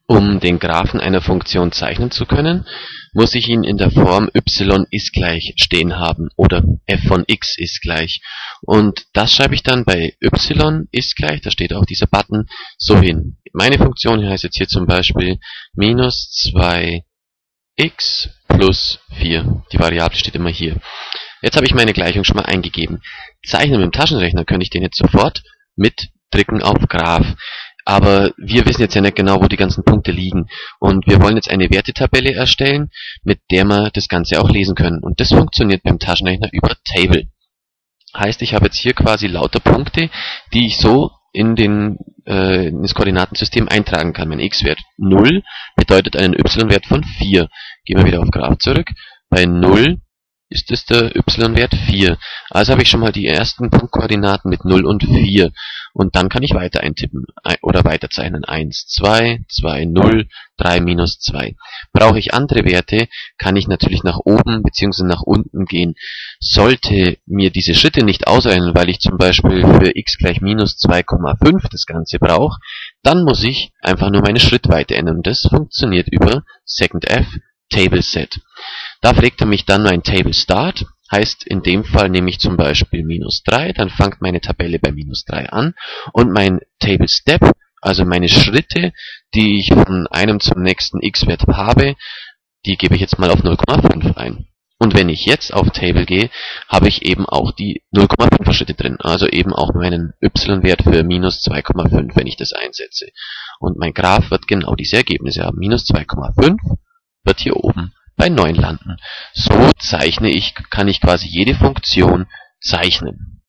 Um den Graphen einer Funktion zeichnen zu können, muss ich ihn in der Form y ist gleich stehen haben oder f von x ist gleich. Und das schreibe ich dann bei y ist gleich, da steht auch dieser Button, so hin. Meine Funktion heißt jetzt hier zum Beispiel minus 2x plus 4. Die Variable steht immer hier. Jetzt habe ich meine Gleichung schon mal eingegeben. Zeichnen mit dem Taschenrechner könnte ich den jetzt sofort mit Drücken auf Graph. Aber wir wissen jetzt ja nicht genau, wo die ganzen Punkte liegen. Und wir wollen jetzt eine Wertetabelle erstellen, mit der wir das Ganze auch lesen können. Und das funktioniert beim Taschenrechner über Table. Heißt, ich habe jetzt hier quasi lauter Punkte, die ich so in das Koordinatensystem eintragen kann. Mein x-Wert 0 bedeutet einen y-Wert von 4. Gehen wir wieder auf Graph zurück. Bei 0 ist es der y-Wert 4. Also habe ich schon mal die ersten Punktkoordinaten mit 0 und 4. Und dann kann ich weiter eintippen oder weiterzeichnen. 1, 2, 2, 0, 3, minus 2. Brauche ich andere Werte, kann ich natürlich nach oben bzw. nach unten gehen. Sollte mir diese Schritte nicht ausreichen, weil ich zum Beispiel für x gleich minus 2,5 das Ganze brauche, dann muss ich einfach nur meine Schrittweite ändern. Das funktioniert über SecondF Table Set. Da fragt er mich dann mein Table Start, heißt in dem Fall nehme ich zum Beispiel minus 3, dann fängt meine Tabelle bei minus 3 an und mein Table Step, also meine Schritte, die ich von einem zum nächsten x-Wert habe, die gebe ich jetzt mal auf 0,5 ein. Und wenn ich jetzt auf Table gehe, habe ich eben auch die 0,5er Schritte drin, also eben auch meinen y-Wert für minus 2,5, wenn ich das einsetze. Und mein Graph wird genau diese Ergebnisse haben. Minus 2,5 wird hier oben bei 9 landen. So kann ich quasi jede Funktion zeichnen.